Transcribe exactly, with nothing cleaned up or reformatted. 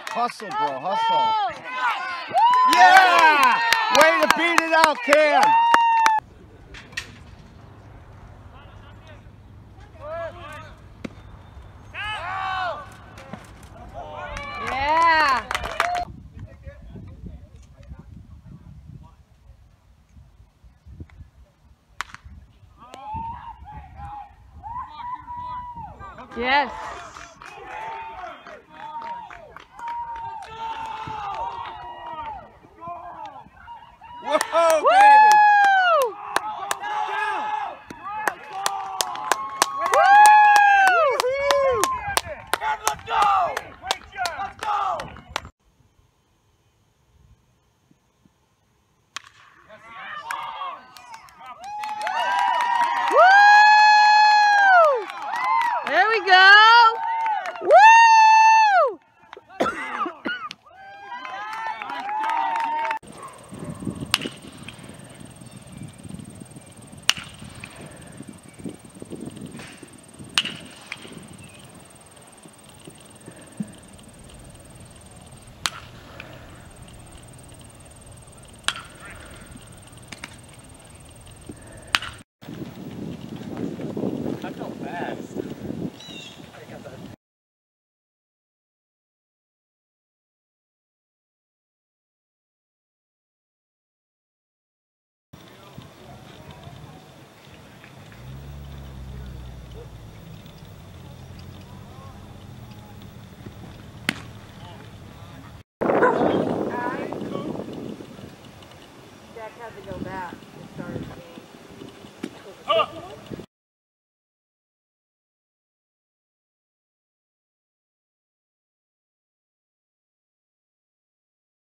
Hustle, bro, hustle. Yeah! Way to beat it out, Cam. Yeah. Yes. Whoa, baby! Let's go! Great job! Let's go! Woo! There we go. Woo! I felt fast. Jack had to go back to start his game. Up!